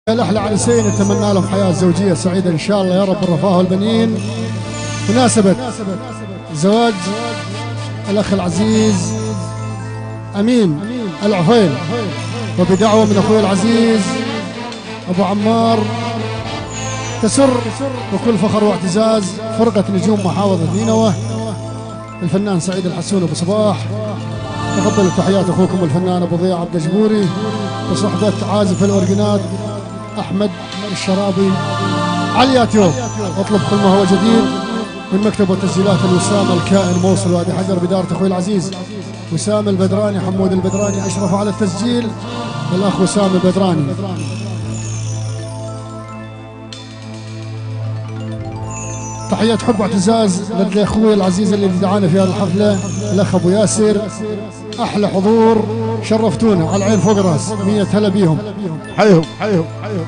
الأحلى عريسين نتمنى لهم حياة زوجية سعيدة إن شاء الله يا رب الرفاه والبنين. مناسبة زواج الأخ العزيز أمين العفيل، وبدعوة من أخوي العزيز أبو عمار، تسر وكل فخر واعتزاز فرقة نجوم محافظة نينوى الفنان سعيد الحسون أبو صباح. تقبلوا تحيات أخوكم الفنان أبو ضياء عبد الجبوري بصحبة عازف الأورجنات أحمد الشرابي على اليوتيوب. اطلب كل ما هو جديد من مكتب وتسجيلات الوسام الكائن موصل وادي حجر بدارة أخوي العزيز وسام البدراني، حمود البدراني أشرف على التسجيل الأخ وسام البدراني. تحية حب واعتزاز لدى أخوي العزيز اللي دعانا في هذه الحفلة الأخ أبو ياسر. أحلى حضور، شرفتونا على العين فوق راس، 100 هلا بيهم. حيهم حيهم حيهم.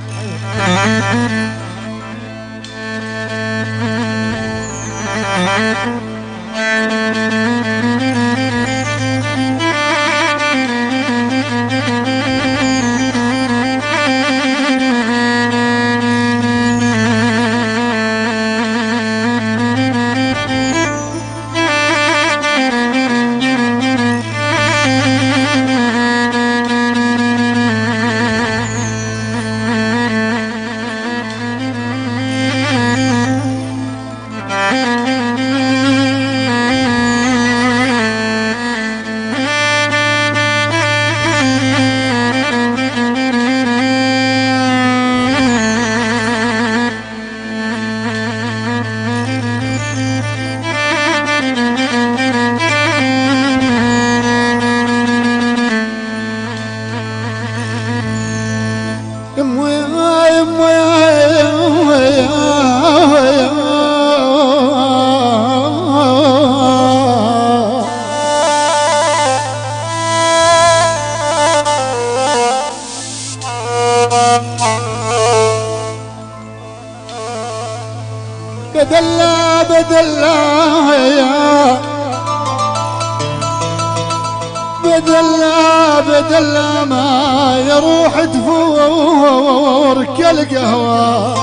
بدل ما يروح تفور كالقهوة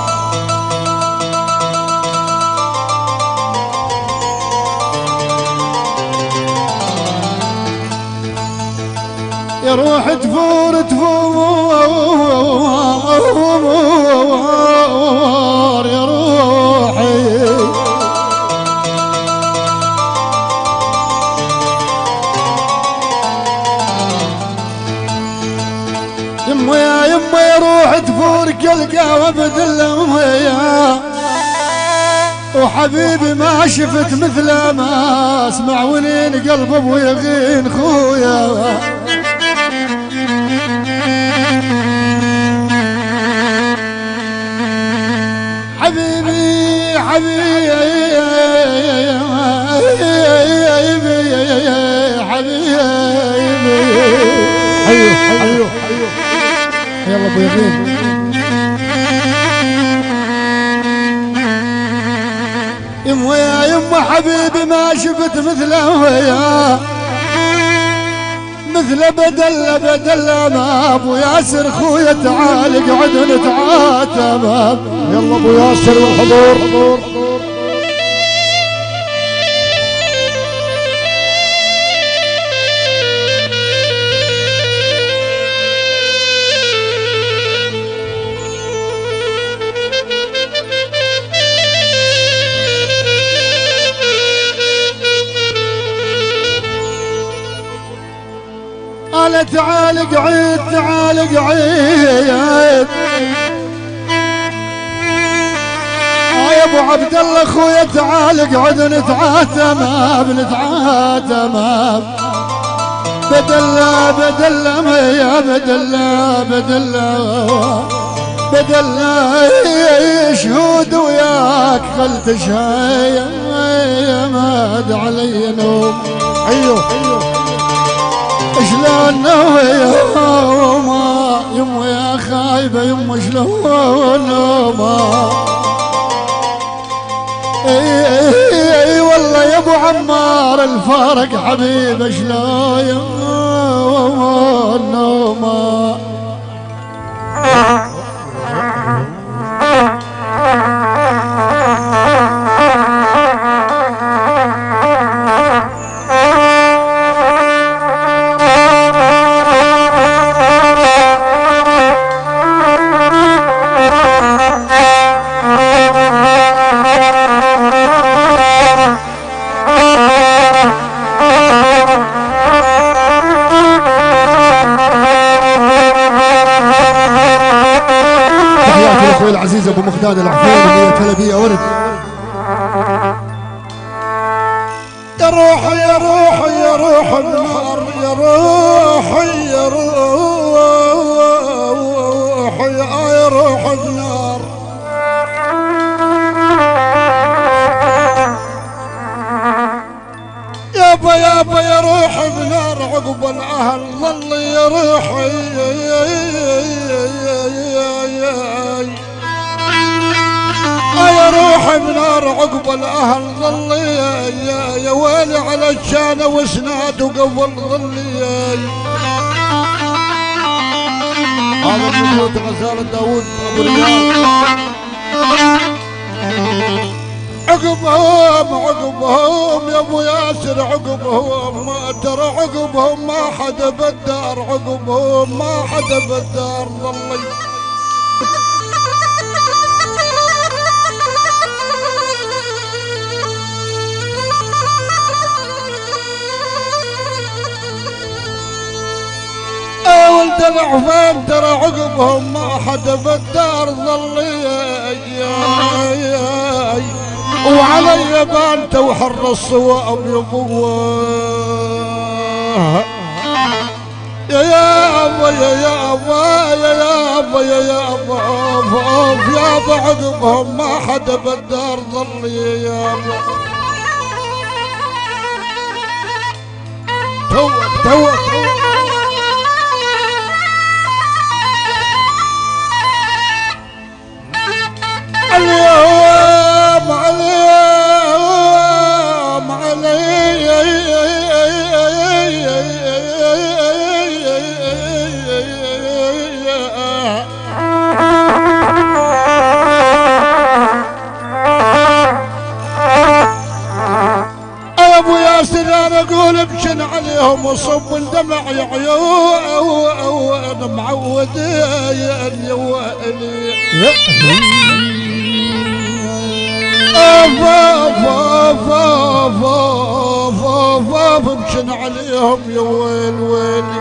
يروح تفور يا روحي يما يروح تفور كالقهوة بدل امها، وحبيبي ما شفت مثله ما اسمع ولين قلب ابو يغين خويا. حبيبي حبيبي حبيبي حيو يلا ابو يغين. يما حبيبي ما شفت مثله يا مثل بدل ما ابو ياسر خويا تعال اقعد نتعاتب. يلا ابو ياسر والحضور. تعال اقعد تعال اقعد يا ابو عبد الله خويا تعال اقعد نتعاتب بدل يا بدل شهود وياك خلت شاي ما د علي نوم. ايوه شلون نوما يما يا خايبه يما شلون نوما. اي والله يا ابو عمار الفارق حبيبه شلون نوما. اخوي العزيز ابو مقداد العفير وهي تلبيه ورد. يا روحي يا روحي يا روح النار يا روحي يا روحي يا روح النار يابا يابا يا روح النار عقب الاهل ظل يا روحي يا روحي بنار عقب الاهل ظلي يا ويلي على الشانه وسناد وقبل ظلي هذا من بيوت غزاله داوود ابو ريال عقبهم يا ابو ياسر عقبهم ترى عقبهم ما حدا بالدار عقبهم ما حدا بالدار ظلي ولد العفان ترى عقبهم ما حدا بالدار ظلي وعلي بانت وحر الصواب يبوه يا ابا يا ابا يا ابا يا ابا يا ابا عقبهم ما حدا بالدار ظلي يا ابا توك اليوم ابو ياسر انا اقول ابشن عليهم وصب الدمع يا عيون معود يا اليوالي بمشن عليهم يا ويل ويلي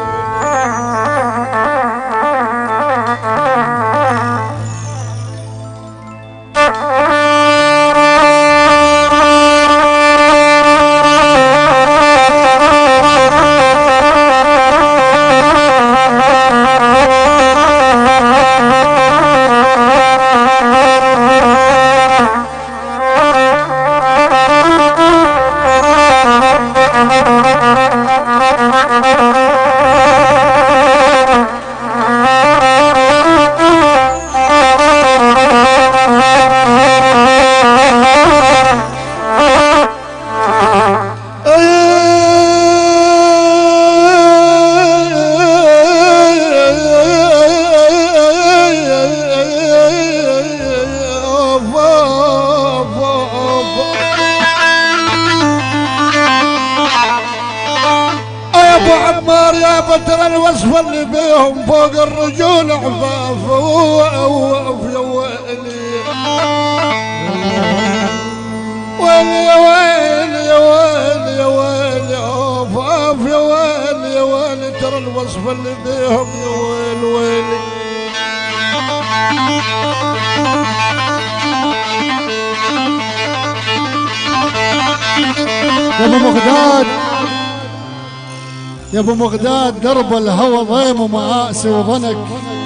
ترى الوصف اللي بيهم فوق الرجول عفاف يا ويلي ويلي يا ويلي يا ويلي يا ويلي عفاف يا ويلي يا ويلي ترى الوصف اللي بيهم يا ويل ويلي يا ابو مقداد يا ابو مقداد درب الهوى ضيم ومآسي وضنك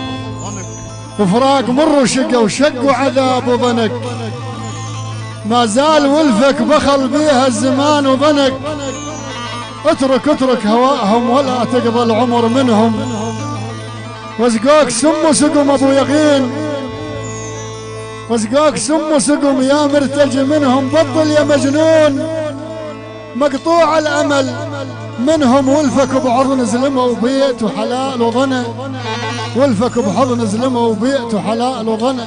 وفراق مر وشق وعذاب وضنك ما زال ولفك بخل بيها الزمان وضنك اترك هواءهم ولا تقضى العمر منهم وسقوك سم وسقم ابو يقين وسقوك سم وسقم يا مرتجي منهم بطل يا مجنون مقطوع الامل منهم ولفك بحضن زلمه وبيت وحلال وظنى ولفك بحضن زلمه وبيت وحلال وظنى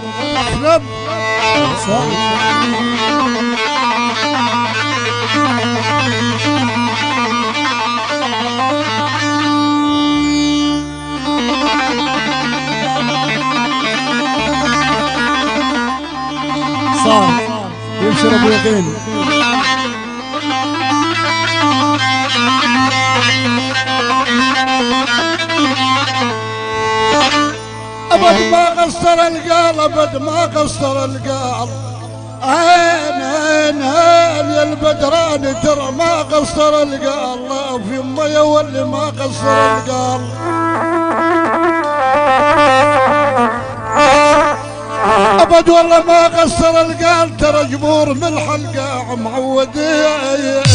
صار يبشر ابو يقين ابد ما قصر القال ابد ما قصر القال عين يا البدران ترى ما قصر القال الله في امه يا واللي ما قصر القال ابد والله ما قصر القال ترى جمهور من الحلقه معود يا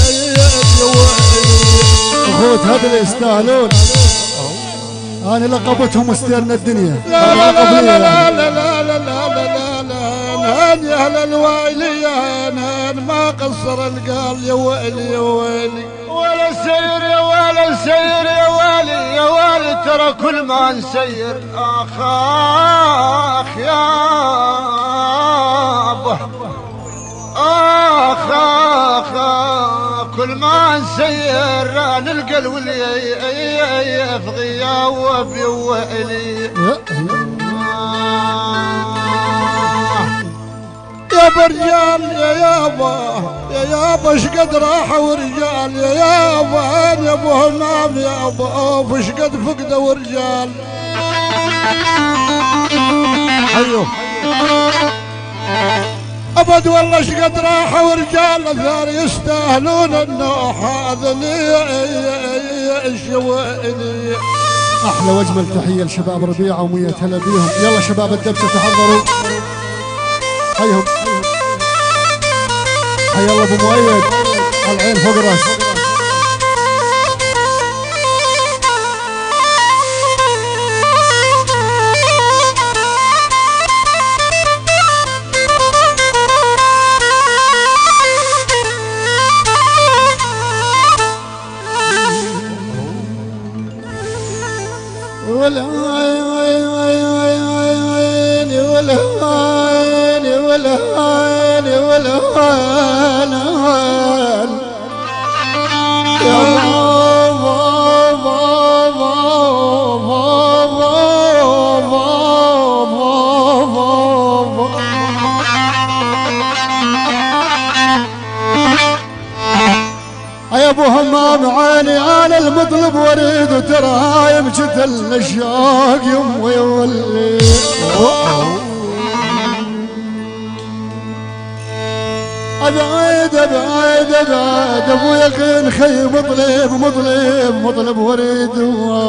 اخوت هذا يستاهلون انا لقبتهم استيرنا الدنيا لا لا لا لا لا لا لا لا لا لا يا اهل الوالي يا ما قصر القال يا ويلي يا ويلي ولا سير يا ولا سير يا والي يا والي ترى كل ما نسير اخ يا ابه اخ كل ما نسير نلقى الولي في غياب ويلي يا برجال يا يابا ايش قد راحوا ورجال يا يابا انا ابو همام يا ابو ايش قد فقدوا ورجال ايوه ابد والله ايش قد راحوا ورجال ثاني يستاهلون النوح هذا ايش ويلي احلى واجمل تحيه لشباب ربيعه ومية هلا بيهم. يلا شباب الدبسه تحضروا هيهم حي الله ابو مؤيد العين فوق راس يا ابو همام عيني انا المطلب وريد وترى يمشت الشوق يم يولي ابعد ابعد ابعد ابو يقين خي مطلب وريد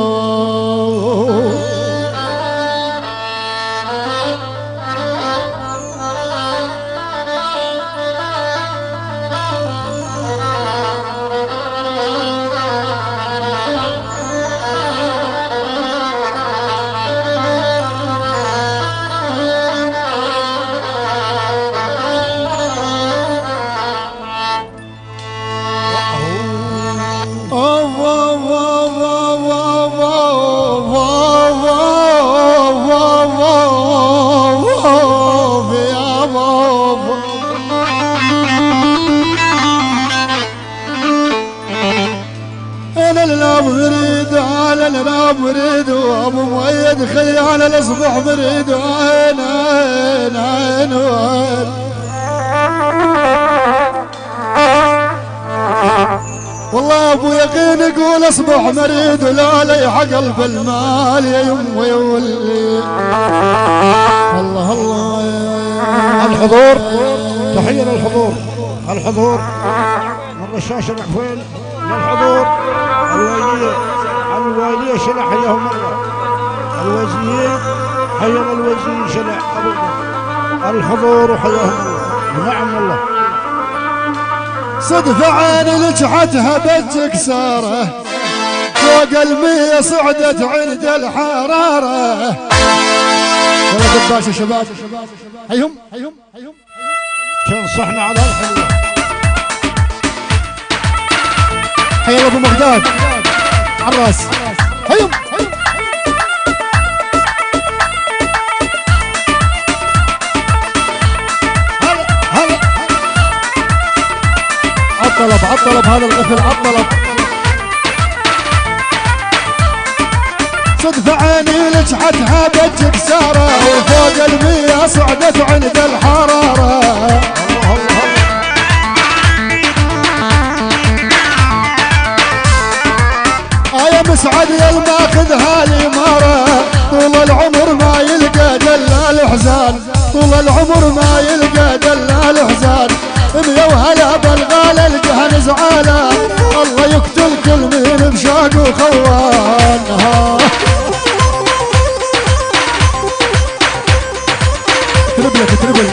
مريد وابو مؤيد خيال الاصبح مريد عين عين عين عين والله ابو يقين يقول اصبح مريد ولا لي حق قلب المال يا يم يا ولي الله الله الحضور تحيه للحضور الحضور من رشاش العفوين للحضور الوالية شلع حياهم مرة الوزير حيا الوزير شلع الحضور وحياهم الله نعم والله صدف عيني لجحتها بالجكسارة فوق المية صعدت عند الحرارة يلا دباشة شباب هيهم كان صحنا على الحلوة حيا ابو مغداد عالراس هيهم عالطلب هذا الغفل عالطلب صدف عيني لجحتها بالجكسارة وفوق المية صعدت عند الحرارة مسعد يا الماخذ هالإمارة طول العمر ما يلقى الحزان طول العمر ما يلقى دلال حزان يا وهلا بالغالي الجهن زعلان الله يقتل كل مين بشاق وخوان تربلك تربل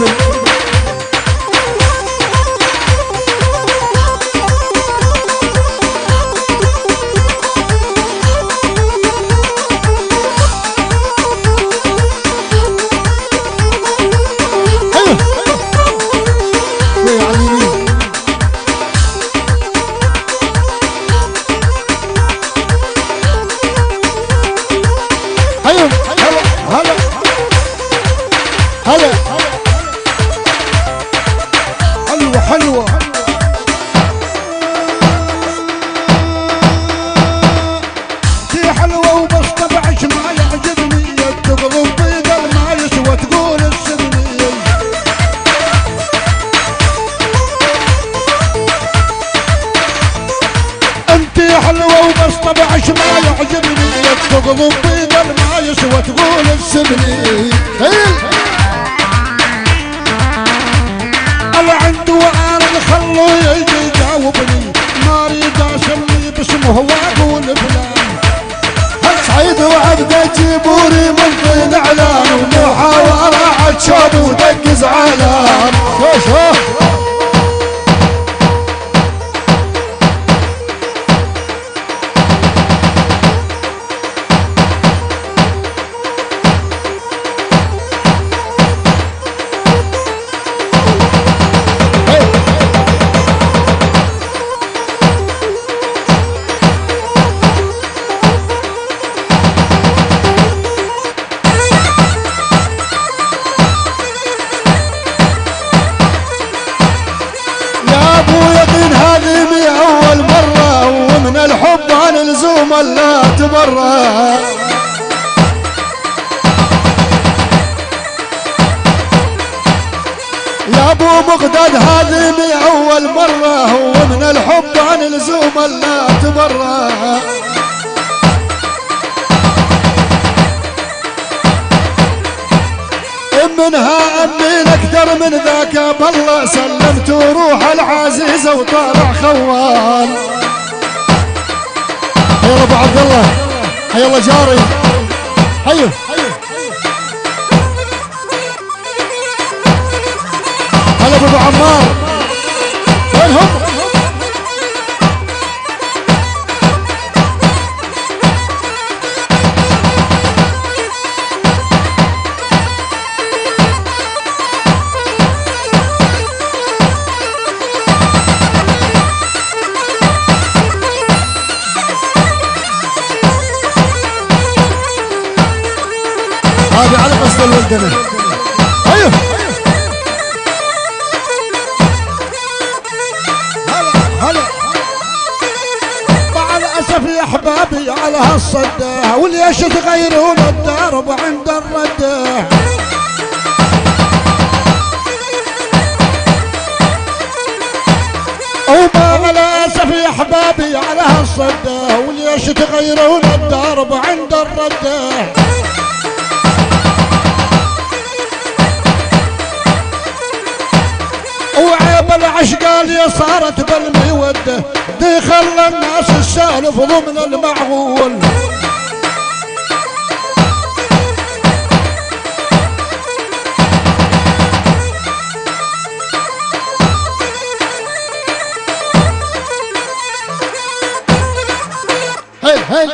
حلوة دي حلوة وبس طبعش ما يعجبني تضرب بيد المايس وتقول السبني انتي حلوة وبس طبعش ما يعجبني تضرب بيد المايس وتقول السبني عنده وعارض خلو يجي يجاوبني ما اريد اسمي باسمه واقول فلان سعيد وعبده جيبوري من طين اعلان ومحاورة عتشوب ودق زعلان الحب عن لزوم لا تبرى يا ابو مقداد هذه من اول مره ومن الحب عن لزوم لا تبرى منها امين اقدر من ذاك بالله سلمت روح العزيزه وطالع خوان يلا ابو عبد الله حي الله جاري حيو هلا ابو عمار وينهم هذه على قصد الولدنة ايوه هلا مع الاسف يا احبابي على هالصدة وليش تغيرون الدرب عند الردة وما الاسف يا احبابي على هالصدة وليش تغيرون الدرب عند الردة وعيب العشقالية صارت بالمودة دي خلى الناس السالف ضمن المعقول هاي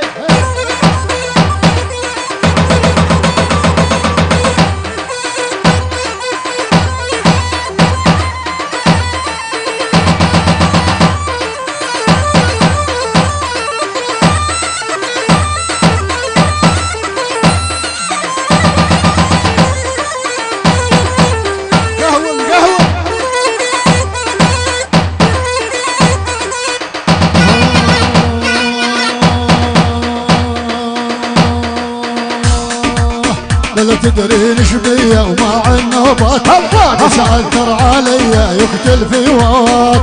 لا تدرين ايش بيا ومع النوبات يسعثر عليا يقتل في وقت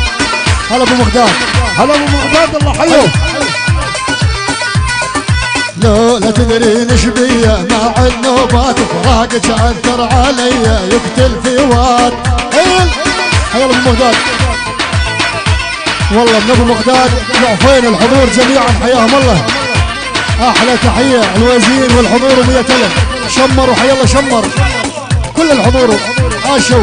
هلا ابو مقداد هلا ابو مقداد الله حيوه لو لا تدري نشبيه مع النوبات فراقك أثر علي يقتل في واد. حيا ابو مغداد والله من ابو مغداد ضعفين الحضور جميعا حياهم الله. احلى تحيه الوزير والحضور و100 ألف شمر وحيا الله شمر كل الحضور عاشوا.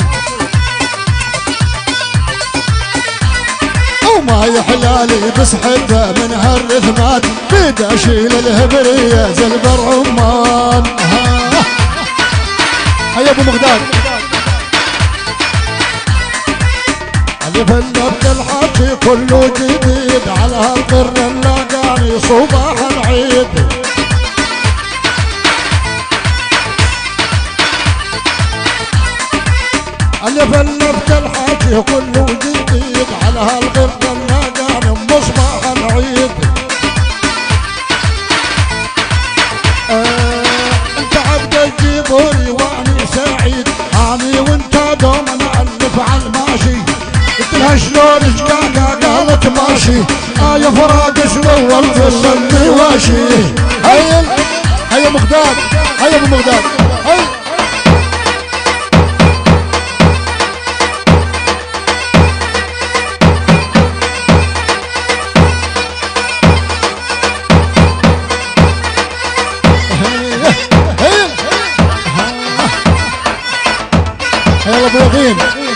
وما يحلالي بس حده من هالرثمات بيد اشيل الهبريه زلب الرمان. حيا ابو مغداد اللي في النبت الحكي كله جديد على هالقرن لاقاني صباح العيد. اللي في النبت الحكي كله جديد على هالقرن لاقاني مصباح العيد. انت عبد الجبوري واني سعيد اني وانت دوم نألف على الماشي. قلت لها شلون شقاقة قالت ماشي يا فراق شلون تصلي واشي. هيا مغداد هيا ابو مغداد هيا ابو يقين.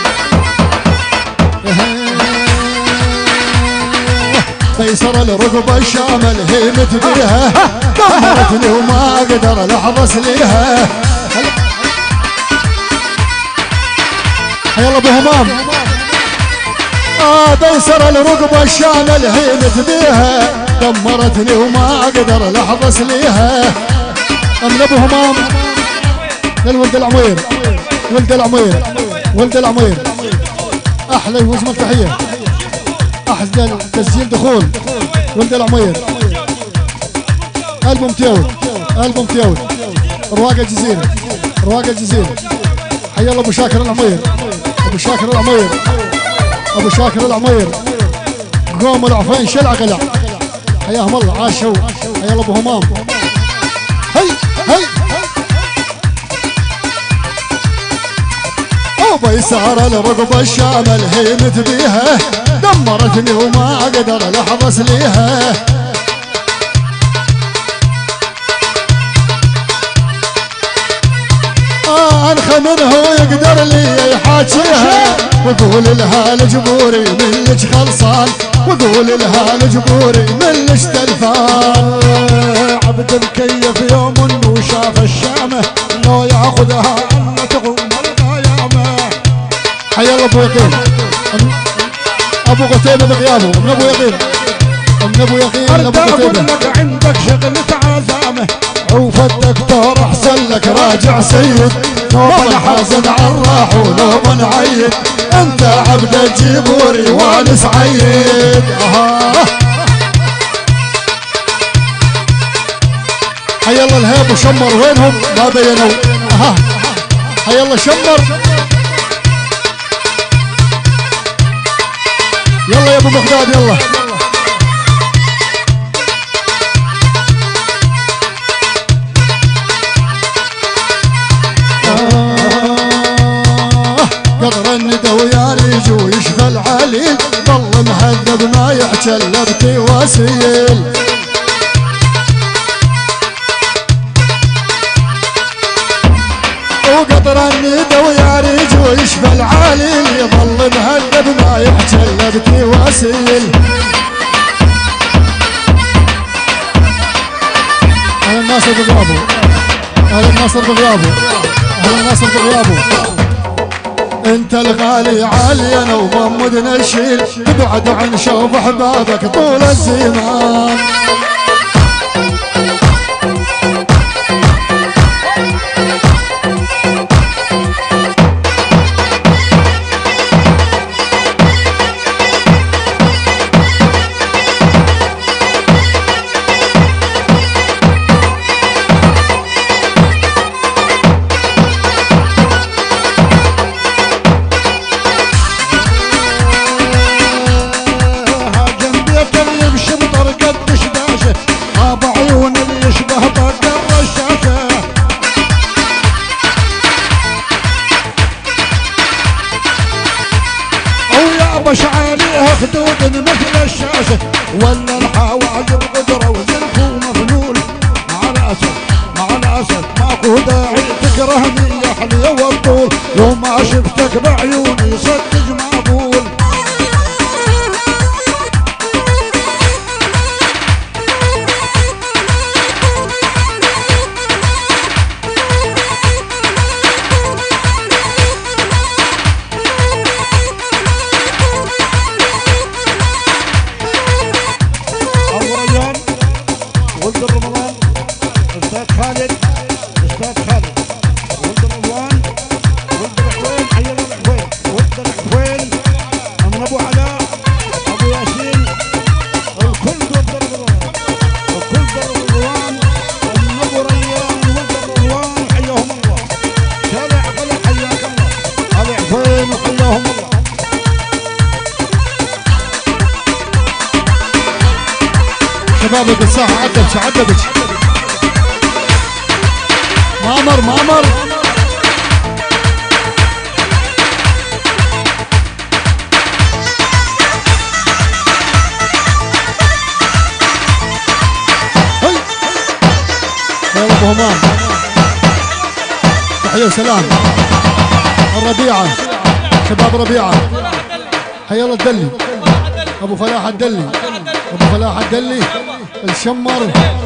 فيصر الركبة الشامل هيمت بيها دمرتني وما اقدر لحظة ليها. حيا ابو همام فيصر الركبة الشامل هيمت بيها دمرتني وما اقدر لحظة ليها. من ابو همام للولد العمير ولد العمير ولد العمير احلى واجمل تحيه احلى تسجيل دخول ولد العمير قلب متيود قلب متيود رواق الجزيره رواق الجزيره. حيا الله ابو شاكر العمير ابو شاكر العمير ابو شاكر العمير قوم العفين شلع قلع حياهم الله عاشوا. حيا الله ابو همام هي وبيسار الرقبة الشامل هيمت بيها دمرتني وما اقدر لحظة ليها. انخى منه ويقدر لي يحاكيها وقول لها الجبوري من لج خلصان وقول لها الجبوري من لج تلفان. عبد الكيف يوم انه شاف الشامه لو ياخذها ان تغم القيامه. حيا الله ابو يقين ابو قتيبة بغيابه من ابو يقين من ابو يقين ابو قتيبة. لك عندك شغلة عزامه عوف الدكتور احسن لك راجع سيد نوبا حازن عالراح ونوبا عيد انت عبد الجبوري وانا سعيد. حيا الله الهيب وشمر وينهم ما بينوا. حيا الله شمر يلا يا ابو مغداد يلا. قطر الندى ويا ريج ويشفى العليل ظل مهذب ما يعتل بتواسيل. وقطر الندى ويا ريج ويشفى العليل يظل مهذب ما يعتل بتواسيل. اهلا الناصر بغيابه اهلا الناصر بغيابه اهلا الناصر بغيابه. انت الغالي عالي انا ومحمد نشيل تبعد عن شوف احبابك طول الزمان. طبش عليها خدود مثل الشاشة، ولا الحواجب قدرة وزنك ومفلول. مع الأسف ماكو داعي تكرهني يا حلي والطول، لو ما شفتك بعيوني صدق ما أقول. شبابك الساحة عدبش مامر يا ابو همام تحية وسلام. الربيعة شباب ربيعة، حي الله الدلي، ابو فلاح الدلي، الشمر